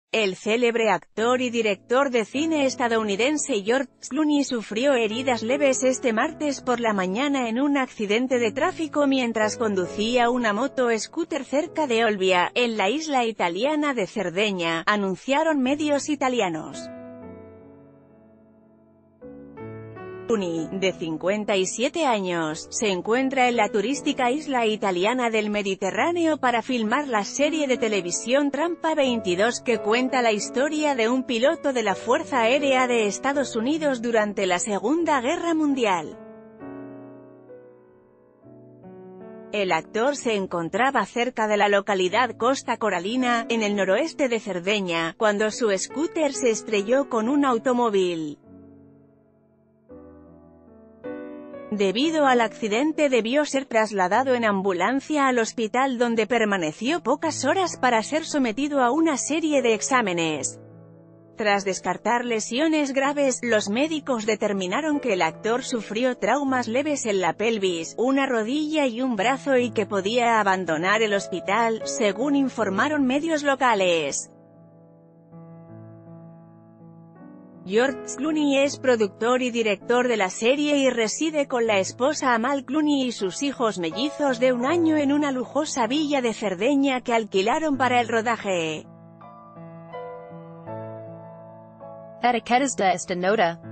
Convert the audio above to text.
El célebre actor y director de cine estadounidense George Clooney sufrió heridas leves este martes por la mañana en un accidente de tráfico mientras conducía una moto scooter cerca de Olbia, en la isla italiana de Cerdeña, anunciaron medios italianos. Clooney, de 57 años, se encuentra en la turística isla italiana del Mediterráneo para filmar la serie de televisión Trampa 22 que cuenta la historia de un piloto de la Fuerza Aérea de Estados Unidos durante la Segunda Guerra Mundial. El actor se encontraba cerca de la localidad Costa Coralina, en el noroeste de Cerdeña, cuando su scooter se estrelló con un automóvil. Debido al accidente debió ser trasladado en ambulancia al hospital donde permaneció pocas horas para ser sometido a una serie de exámenes. Tras descartar lesiones graves, los médicos determinaron que el actor sufrió traumas leves en la pelvis, una rodilla y un brazo y que podía abandonar el hospital, según informaron medios locales. George Clooney es productor y director de la serie y reside con la esposa Amal Clooney y sus hijos mellizos de 1 año en una lujosa villa de Cerdeña que alquilaron para el rodaje. Etiquetas de esta nota.